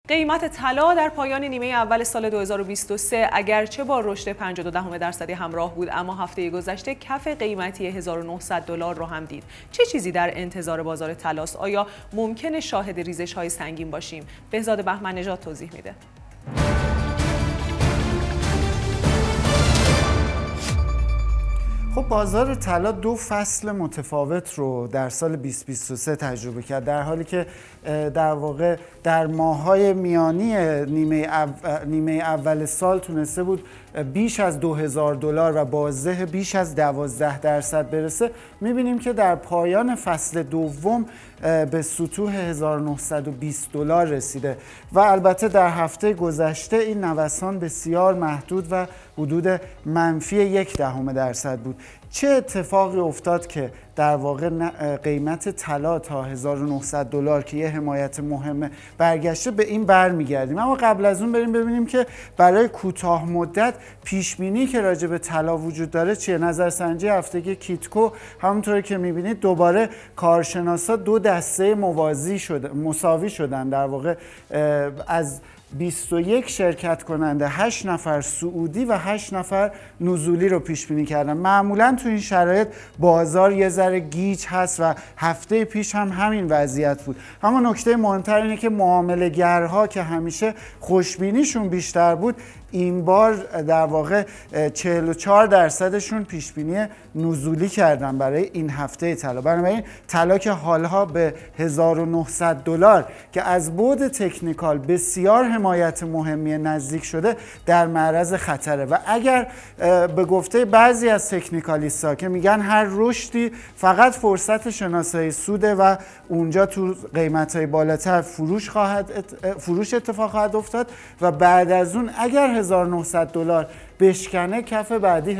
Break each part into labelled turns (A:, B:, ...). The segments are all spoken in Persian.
A: قیمت طلا در پایان نیمه اول سال 2023 اگرچه با رشد 52% همراه بود، اما هفته گذشته کف قیمتی $1900 رو هم دید. چه چیزی در انتظار بازار طلاست؟ آیا ممکنه شاهد ریزش‌های سنگین باشیم؟ بهزاد بهمن‌نژاد توضیح میده.
B: خب بازار طلا دو فصل متفاوت رو در سال 2023 تجربه کرد، در حالی که در واقع در ماه‌های میانی نیمه اول سال تونسته بود بیش از $2000 و بازده بیش از 12% برسه. می‌بینیم که در پایان فصل دوم به سطوح $1920 رسیده و البته در هفته گذشته این نوسان بسیار محدود و حدود -0.1% بود. چه اتفاقی افتاد که در واقع قیمت طلا تا $1900 که یه حمایت مهمه برگشته؟ به این برمیگردیم، اما قبل از اون بریم ببینیم که برای کوتاه مدت پیش بینی که راجع به طلا وجود داره چیه. نظرسنجی هفتگی کیتکو همونطوری که میبینید دوباره کارشناسا دو دسته مساوی شدن، در واقع از 21 شرکت کننده 8 نفر سعودی و 8 نفر نزولی رو پیش بینی کردن. معمولا تو این شرایط بازار یه ذره گیج هست و هفته پیش هم همین وضعیت بود، اما نکته مهمتر اینه که معامله‌گرها که همیشه خوشبینیشون بیشتر بود این بار در واقع 44%شون پیش بینی نزولی کردن برای این هفته طلا. بنابراین طلا که حالها به $1900 که از بعد تکنیکال بسیار حمایت مهمی نزدیک شده در معرض خطره و اگر به گفته بعضی از تکنیکالیست‌ها که میگن هر رشدی فقط فرصت شناسایی سوده و اونجا تو قیمت‌های بالاتر فروش اتفاق خواهد افتاد و بعد از اون اگر $1900 بشکنه کف بعدی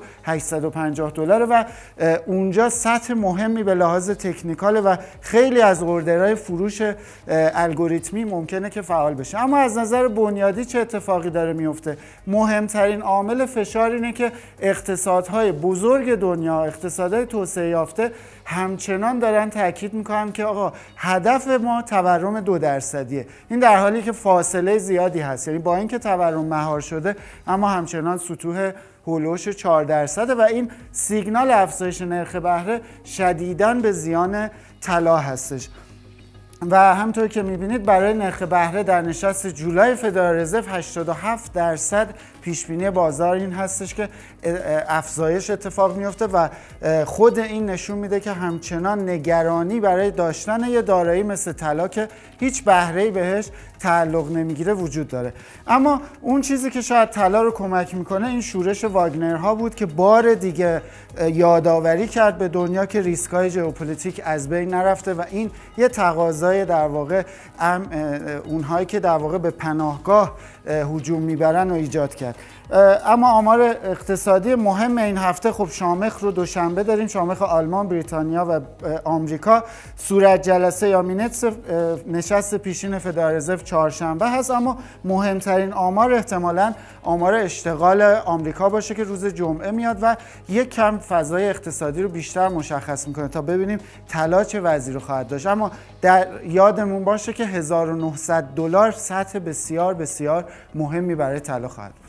B: $1850 و اونجا سطح مهمی به لحاظ تکنیکال و خیلی از اوردرهای فروش الگوریتمی ممکنه که فعال بشه. اما از نظر بنیادی چه اتفاقی داره میفته؟ مهمترین عامل فشار اینه که اقتصادهای بزرگ دنیا، اقتصادهای توسعه یافته همچنان دارن تاکید میکنن که آقا هدف ما تورم 2%. این در حالی که فاصله زیادی هست، یعنی با اینکه تورم مهار شده اما همچنان سطوح هولوش 4% و این سیگنال افزایش نرخ بهره شدیداً به زیان طلا هستش. و همطور که میبینید برای نرخ بهره در نشست جولای فدرال رزرو 87% پیشبینی بازار این هستش که افزایش اتفاق میفته و خود این نشون میده که همچنان نگرانی برای داشتن یه دارایی مثل طلا که هیچ بهره‌ای بهش تعلق نمیگیره وجود داره. اما اون چیزی که شاید طلا رو کمک میکنه این شورش واگنرها بود که بار دیگه یادآوری کرد به دنیا که ریسک‌های ژئوپلیتیک از بین نرفته و این یه تقاضای در واقع اونهایی که در واقع به پناهگاه هجوم میبرن و ایجاد کرد. اما آمار اقتصادی مهم این هفته خب شامخ رو دوشنبه داریم، شامخ آلمان، بریتانیا و آمریکا. صورت جلسه یا مینتس نشست پیشین فدرال رزرو چهارشنبه هست، اما مهمترین آمار احتمالاً آمار اشتغال آمریکا باشه که روز جمعه میاد و یک کم فضای اقتصادی رو بیشتر مشخص میکنه تا ببینیم طلا چه وضعی رو خواهد داشت. اما در یادمون باشه که $1900 سطح بسیار بسیار مهمی برای طلا خواهد بود.